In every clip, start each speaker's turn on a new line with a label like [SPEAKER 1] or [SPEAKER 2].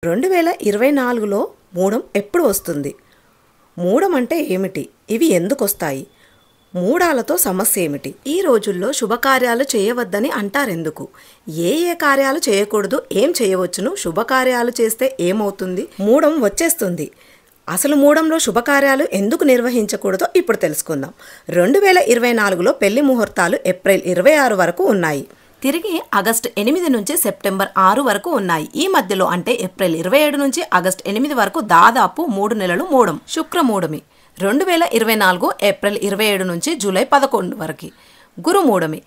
[SPEAKER 1] 2024లో మూడం ఎప్పుడు వస్తుంది? మూడం అంటే ఏమిటి? ఇవి ఎందుకొస్తాయి? మూడాలతో సమస్య ఏమిటి? ఈ రోజుల్లో శుభకార్యాలు చేయవద్దని అంటారెందుకు? ఏ కార్యాలు చేయకూడదు? ఏం చేయవచ్చును? శుభకార్యాలు చేస్తే ఏమవుతుంది? మూడం వచ్చేస్తుంది. అసలు మూడంలో శుభకార్యాలు ఎందుకు నిర్వహించకూడదో ఇప్పుడు తెలుసుకుందాం. 2024లో పెళ్లి ముహూర్తాలు ఏప్రిల్ 26 వరకు ఉన్నాయి. తిరిగి ఆగస్టు 8 నుంచి సెప్టెంబర్ 6 వరకు ఉన్నాయి. ఈ మధ్యలో అంటే ఏప్రిల్ 27 నుంచి ఆగస్టు 8 వరకు దాదాపు 3 నెలలు మూడం. శుక్రమూడమి 2024 ఏప్రిల్ 27 నుంచి జూలై 11 వరకు. గురుమూడమి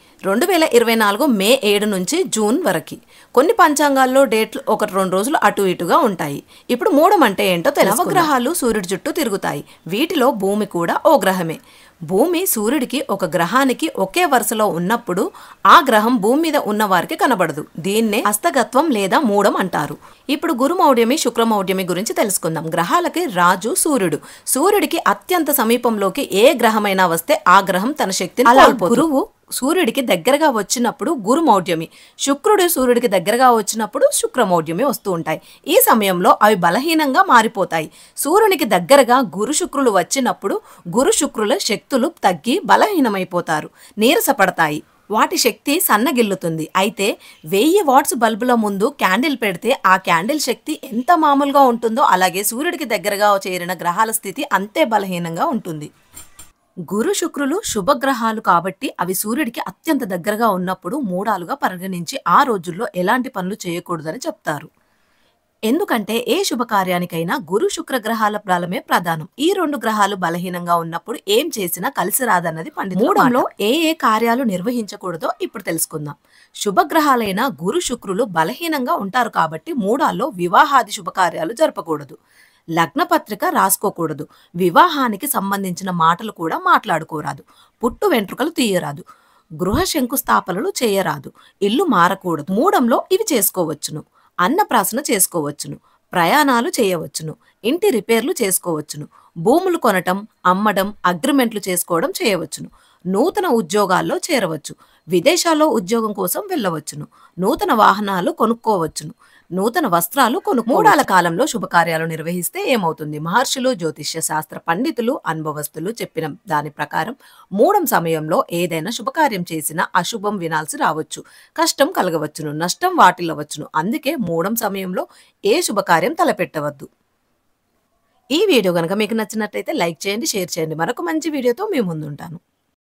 [SPEAKER 1] 2024 మే 7 నుంచి జూన్ వరకు. కొన్ని పంచాంగాల్లో డేట్లు 1-2 రోజులు అటు ఇటుగా ఉంటాయి. ఇప్పుడు మూడం అంటే ఏంటో తెలుసు. నవగ్రహాలు సూర్యుడి చుట్టూ తిరుగుతాయి. వీటిలో భూమి కూడా ఓ గ్రహమే. భూమి సూర్యుడికి ఒక గ్రహానికి ఒకే వరుసలో ఉన్నప్పుడు ఆ గ్రహం భూమి మీద ఉన్న వారికి కనబడదు. దీన్నే హస్తగత్వం లేదా మూడం అంటారు. ఇప్పుడు గురుమౌఢ్యమి శుక్రమౌఢ్యమి గురించి తెలుసుకుందాం. గ్రహాలకి రాజు సూర్యుడు. సూర్యుడికి అత్యంత సమీపంలోకి ఏ గ్రహమైనా వస్తే ఆ గ్రహం తన శక్తిని కోల్పోతుంది. గురువు సూర్యుడికి దగ్గరగా వచ్చినప్పుడు గురుమౌఢ్యమి, శుక్రుడు సూర్యుడికి దగ్గరగా వచ్చినప్పుడు శుక్రమౌఢ్యమి వస్తూ ఉంటాయి. ఈ సమయంలో అవి బలహీనంగా మారిపోతాయి. సూర్యునికి దగ్గరగా గురు శుక్రులు వచ్చినప్పుడు గురు శుక్రుల శక్తులు తగ్గి బలహీనమైపోతారు, నీరసపడతాయి. వాటి శక్తి సన్నగిల్లుతుంది. అయితే 1000 వాట్స్ బల్బుల ముందు క్యాండిల్ పెడితే ఆ క్యాండిల్ శక్తి ఎంత మామూలుగా ఉంటుందో అలాగే సూర్యుడికి దగ్గరగా చేరిన గ్రహాల స్థితి అంతే బలహీనంగా ఉంటుంది. గురు శుక్రులు శుభగ్రహాలు కాబట్టి అవి సూర్యుడికి అత్యంత దగ్గరగా ఉన్నప్పుడు మూడాలుగా పరిగణించి ఆ రోజుల్లో ఎలాంటి పనులు చేయకూడదని చెప్తారు. ఎందుకంటే ఏ శుభకార్యానికైనా గురు శుక్ర గ్రహాల బలమే ప్రధానం. ఈ 2 గ్రహాలు బలహీనంగా ఉన్నప్పుడు ఏం చేసినా కలిసి రాదన్నది పండితుల మాట. మూడంలో ఏ కార్యాలు నిర్వహించకూడదో ఇప్పుడు తెలుసుకుందాం. శుభగ్రహాలైన గురు శుక్రులు బలహీనంగా ఉంటారు కాబట్టి మూడాల్లో వివాహాది శుభకార్యాలు జరపకూడదు. లగ్నపత్రిక రాసుకోకూడదు. వివాహానికి సంబంధించిన మాటలు కూడా మాట్లాడుకోరాదు. పుట్టు వెంట్రుకలు తీయరాదు. గృహ శంకుస్థాపనలు చేయరాదు. ఇల్లు మారకూడదు. మూడంలో ఇవి చేసుకోవచ్చును. అన్నప్రాసన చేసుకోవచ్చును. ప్రయాణాలు చేయవచ్చును. ఇంటి రిపేర్లు చేసుకోవచ్చును. భూములు కొనటం, అమ్మడం, అగ్రిమెంట్లు చేసుకోవడం చేయవచ్చును. నూతన ఉద్యోగాల్లో చేరవచ్చు. విదేశాల్లో ఉద్యోగం కోసం వెళ్ళవచ్చును. నూతన వాహనాలు కొనుక్కోవచ్చును. నూతన వస్త్రాలు మూడాల కాలంలో శుభకార్యాలు నిర్వహిస్తే ఏమవుతుంది? మహర్షులు, జ్యోతిష్య శాస్త్ర పండితులు, అనుభవస్తులు చెప్పిన దాని ప్రకారం మూడం సమయంలో ఏదైనా శుభకార్యం చేసినా అశుభం వినాల్సి రావచ్చు, కష్టం కలగవచ్చును, నష్టం వాటిల్లవచ్చును. అందుకే మూడం సమయంలో ఏ శుభకార్యం తలపెట్టవద్దు. ఈ వీడియో కనుక మీకు నచ్చినట్లయితే లైక్ చేయండి, షేర్ చేయండి. మరొక మంచి వీడియోతో మీ ముందుంటాను.